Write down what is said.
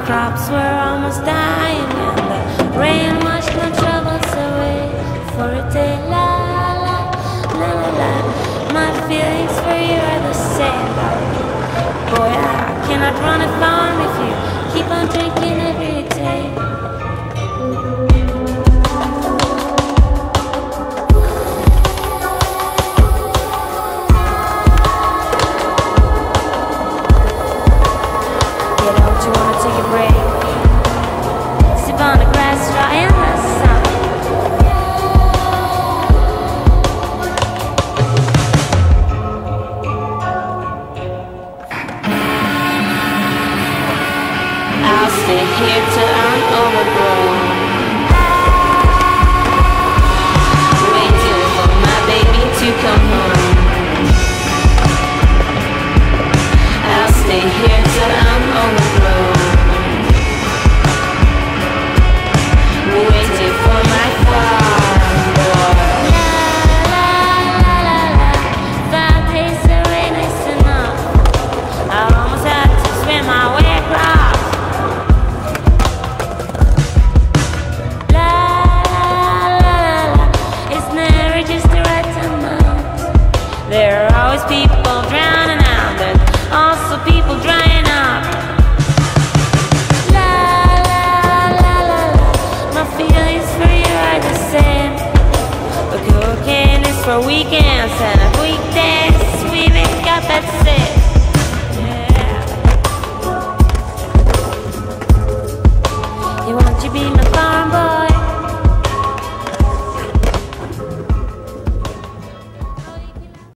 crops were almost dying, and the rain washed my troubles away for a day. La la la la la. My feelings for you are the same, boy. I cannot run a farm if you keep on drinking every day. Don't you wanna take a break? Sip on the grass, dry in the sun. I'll stay here till I'm overgrown, waiting for my baby to come home. I'll stay here till I'm overgrown, waiting for my farm boy. La la la la la. 5 days of rain is enough. I almost had to swim my way across. La la la la la. It's never just the right amount. There are always people drowning out, and also people drying up. La la la la la. My feelings for you are the same, but cocaine is for weekends and weekdays.